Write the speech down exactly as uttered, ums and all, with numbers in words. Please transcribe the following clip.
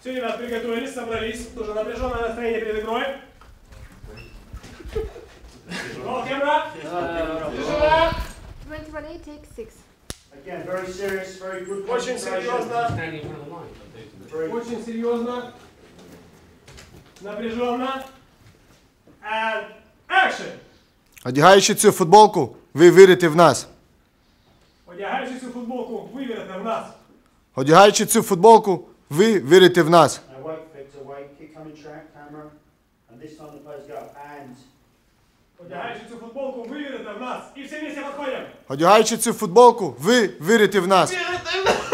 Все, ребят, приготовились, собрались. Тоже напряженное настроение перед игрой. Roll camera. Тишина. twenty-one A, take six. Again, very serious, very good. Очень серьезно. Очень серьезно. Напряженно. And action. Одягаючи цю футболку, ви вірите в нас. Одягаючи цю футболку, ви вірите в нас. Одягаючи цю футболку, ви вірите в нас. Now wait, Victor, wait, keep coming track, camera. And this time the players go, and. Одягаючи цю футболку, ви вірите в нас. І всі вместе підходимо. Одягаючи цю футболку, ви вірите в нас. Вірите в нас.